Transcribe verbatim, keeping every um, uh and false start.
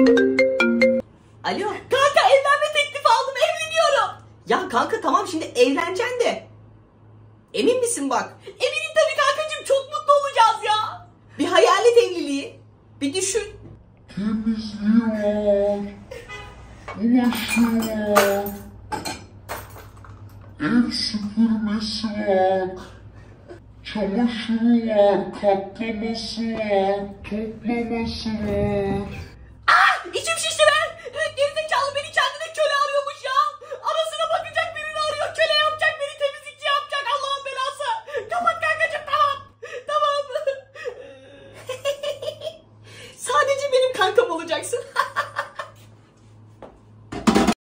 Alo. Kanka evlenme teklifi aldım, evleniyorum. Ya kanka tamam şimdi evleneceksin de. Emin misin bak? Eminim tabii kankacığım, çok mutlu olacağız ya. Bir hayal et evliliği. Bir düşün. Temizliyor, bulaşıyor, ev süpürmesi var, çamaşırı var, katlaması var, toplaması var.